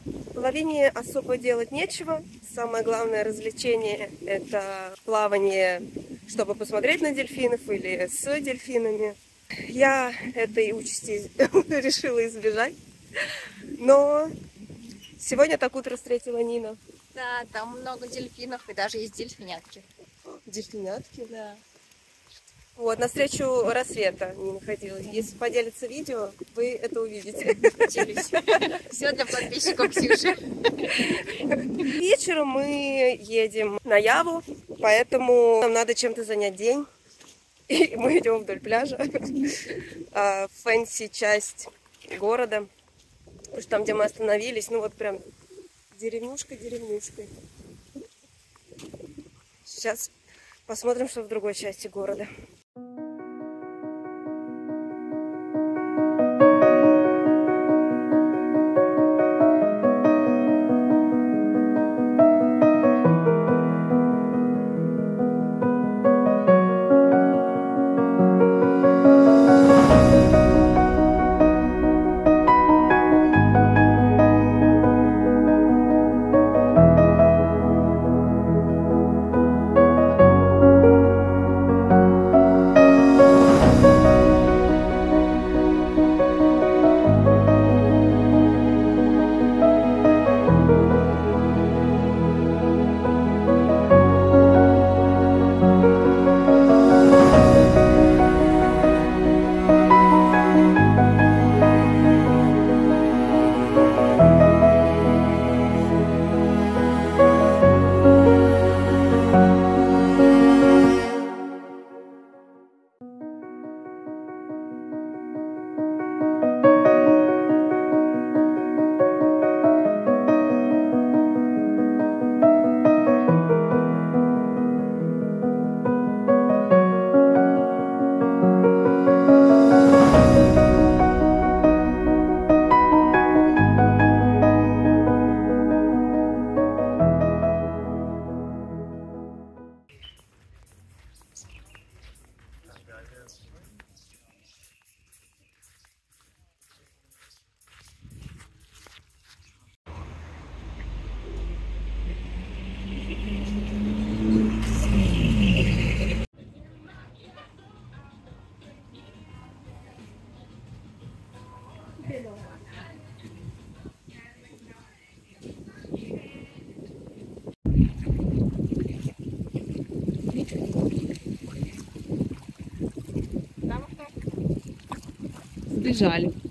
В лавине особо делать нечего. Самое главное развлечение – это плавание, чтобы посмотреть на дельфинов или с дельфинами. Я этой участи решила избежать, но сегодня так утро встретила Нина. Да, там много дельфинов и даже есть дельфинятки. Дельфинятки? Да. Вот, на встречу рассвета не находила. Если поделится видео, вы это увидите. Все для подписчиков Ксюши. Вечером мы едем на Яву, поэтому нам надо чем-то занять день. И мы идем вдоль пляжа, фэнси часть города. Потому что там, где мы остановились, ну вот прям деревнюшка. Сейчас посмотрим, что в другой части города. Сбежали.